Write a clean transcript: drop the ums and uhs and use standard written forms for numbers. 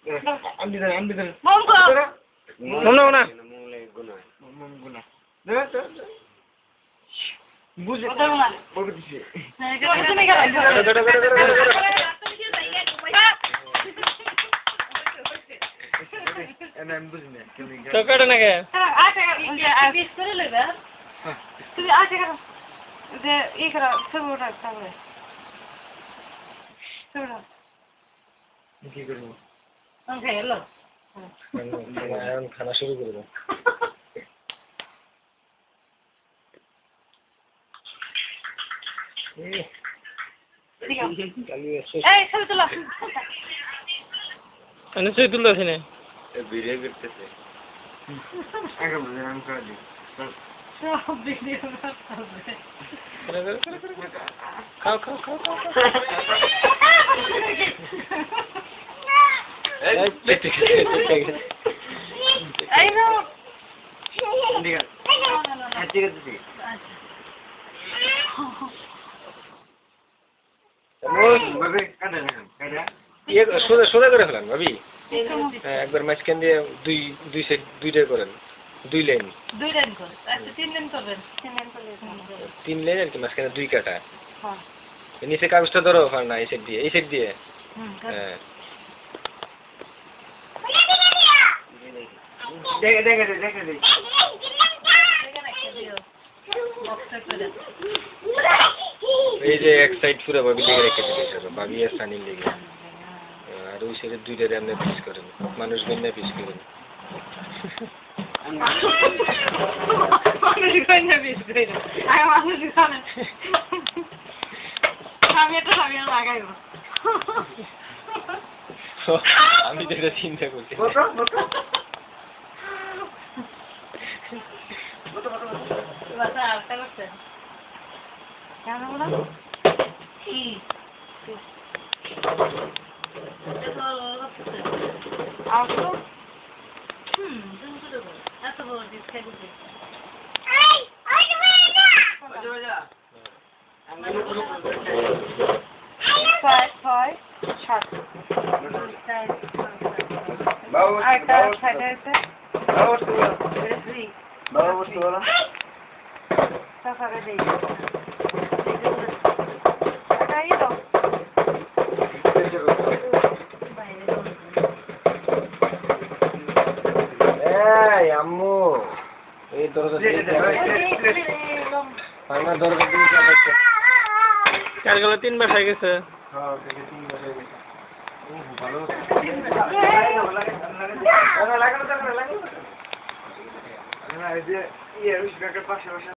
খানা শুরু করবো। ছবি তুলতে আসি না ভিডিও করতেছে খাও খাও খাও খাও সোজা করে ফেলেন ভাবি একবার মাঝখান দিয়ে দুই সাইড দুইটা করেন 2 লাইন 3 লাইন আর কি মাঝখানে 2 কাটা নিচে কাগজটা ধরো না এই সাইড দিয়ে হ্যাঁ এই যে এক সাইড পুরো ভাবি লেগে রেখে দিয়েছে ভাবি আর সানি লেগে আর ওই সাইডে 2টা এমনি পিস করেন মানুষ গন্যা পিস করেন আমি তো এটা চিন্তা করছি আম্মু এই দরজা দরজা চার গেলে 3 বার হয়ে গেছে ভালো